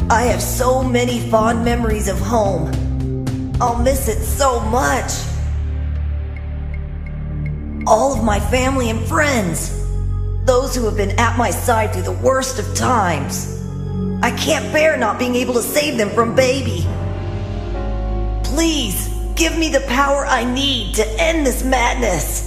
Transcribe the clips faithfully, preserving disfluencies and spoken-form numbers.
I have so many fond memories of home. I'll miss it so much. All of my family and friends. Those who have been at my side through the worst of times. I can't bear not being able to save them from Baby. Please, give me the power I need to end this madness.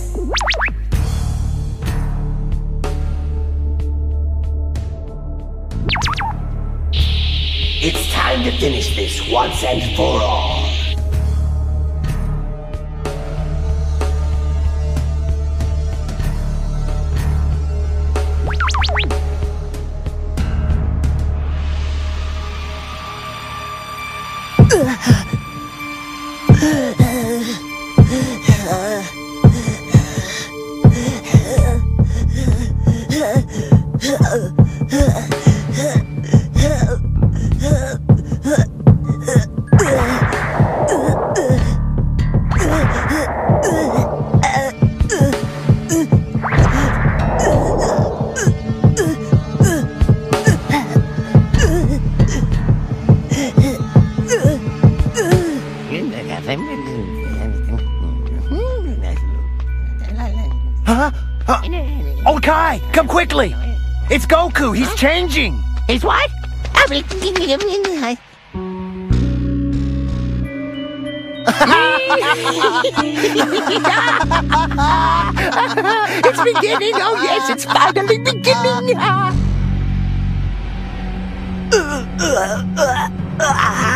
It's time to finish this once and for all. Huh? Huh? Okay, come quickly! It's Goku, he's changing! He's what? It's beginning! Oh yes, it's finally beginning!